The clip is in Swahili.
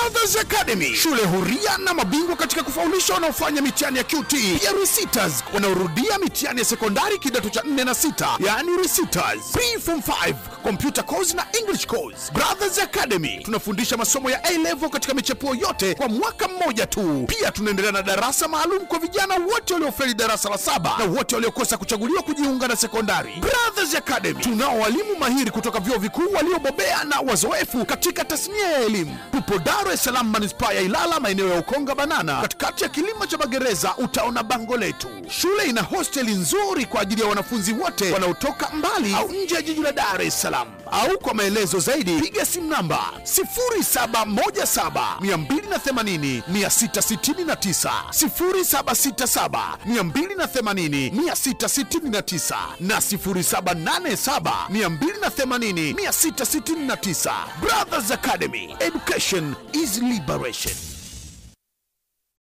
Brothers Academy, shule huria na mabingwa katika kufaulisha wanaofanya mitihani ya QT. Pia reciters wanaorudia mitihani ya sekondari kidato cha 4 na 6, yani reciters. Pre-form 5, computer course na English course. Brothers Academy tunafundisha masomo ya A-level katika michepuo yote kwa mwaka mmoja tu. Pia tunaendelea na darasa maalum kwa vijana wote waliofeli darasa la 7 na wote waliokosa kuchaguliwa kujiunga na sekondari. Brothers Academy tunao walimu mahiri kutoka vyuo vikuu waliobobea na wazoefu katika tasnia ya elimu. Tupo Dar es Salaam Manispaa ya Ilala, maeneo ya Ukonga Banana, katikati ya kilima cha Magereza utaona bango letu. Shule ina hosteli nzuri kwa ajili ya wanafunzi wote wanaotoka mbali au nje ya jiji la Dar es Salaam. Au kwa maelezo zaidi piga simu namba 0717280669, 0767280669 na 0787280669. Brothers Academy, education is liberation.